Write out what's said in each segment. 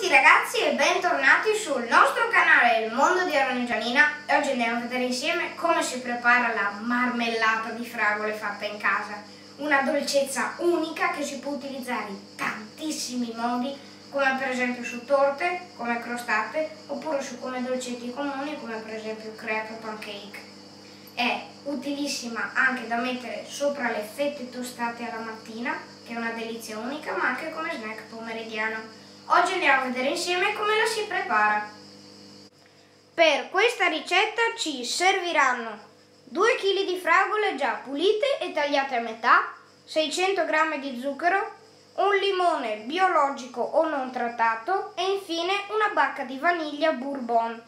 tutti ragazzi e bentornati sul nostro canale Il Mondo di Aaron e Gianina. E oggi andiamo a vedere insieme come si prepara la marmellata di fragole fatta in casa. Una dolcezza unica che si può utilizzare in tantissimi modi, come per esempio su torte, come crostate, oppure su come dolcetti comuni, come per esempio crepe o pancake. È utilissima anche da mettere sopra le fette tostate alla mattina, che è una delizia unica, ma anche come snack pomeridiano. Oggi andiamo a vedere insieme come la si prepara. Per questa ricetta ci serviranno 2 kg di fragole già pulite e tagliate a metà, 600 g di zucchero, un limone biologico o non trattato e infine una bacca di vaniglia bourbon.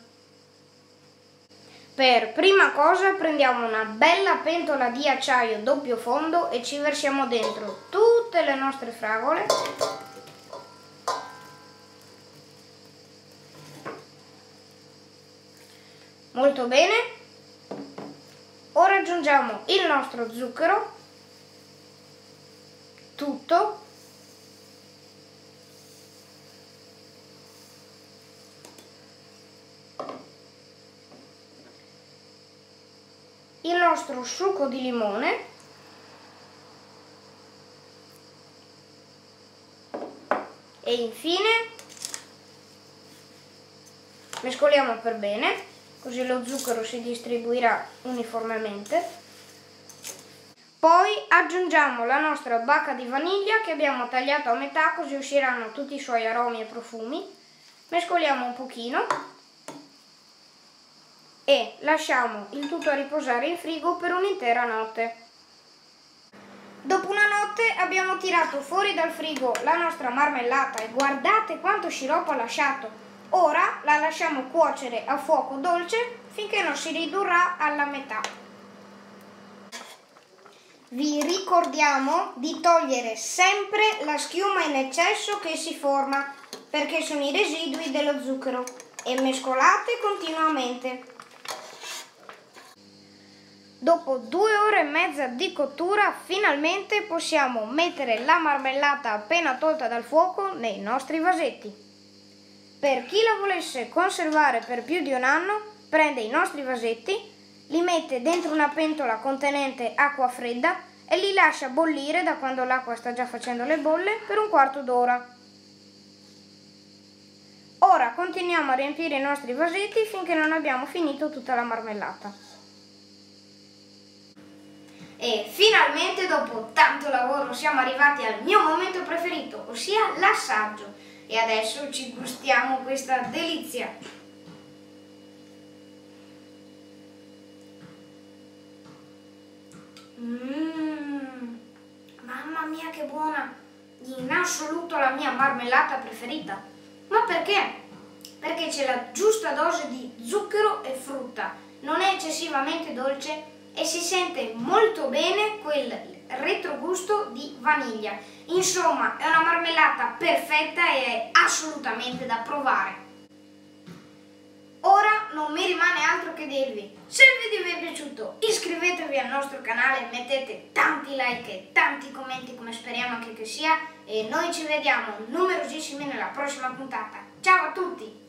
Per prima cosa prendiamo una bella pentola di acciaio doppio fondo e ci versiamo dentro tutte le nostre fragole. Molto bene. Ora aggiungiamo il nostro zucchero, tutto. Il nostro succo di limone e infine mescoliamo per bene, così lo zucchero si distribuirà uniformemente. Poi aggiungiamo la nostra bacca di vaniglia che abbiamo tagliato a metà, così usciranno tutti i suoi aromi e profumi. Mescoliamo un pochino e lasciamo il tutto a riposare in frigo per un'intera notte. Dopo una notte abbiamo tirato fuori dal frigo la nostra marmellata e guardate quanto sciroppo ha lasciato. Ora la lasciamo cuocere a fuoco dolce finché non si ridurrà alla metà. Vi ricordiamo di togliere sempre la schiuma in eccesso che si forma, perché sono i residui dello zucchero, e mescolate continuamente. Dopo 2 ore e mezza di cottura, finalmente possiamo mettere la marmellata appena tolta dal fuoco nei nostri vasetti. Per chi la volesse conservare per più di un anno, prende i nostri vasetti, li mette dentro una pentola contenente acqua fredda e li lascia bollire da quando l'acqua sta già facendo le bolle per un quarto d'ora. Ora continuiamo a riempire i nostri vasetti finché non abbiamo finito tutta la marmellata. E finalmente, dopo tanto lavoro, siamo arrivati al mio momento preferito, ossia l'assaggio. E adesso ci gustiamo questa delizia. Mamma mia che buona! In assoluto la mia marmellata preferita. Ma perché? Perché c'è la giusta dose di zucchero e frutta, non è eccessivamente dolce e si sente molto bene quel retrogusto di vaniglia. Insomma, è una marmellata perfetta e è assolutamente da provare. Ora non mi rimane altro che dirvi: se il video vi è piaciuto, iscrivetevi al nostro canale, mettete tanti like e tanti commenti come speriamo anche che sia, e noi ci vediamo numerosissimi nella prossima puntata. Ciao a tutti!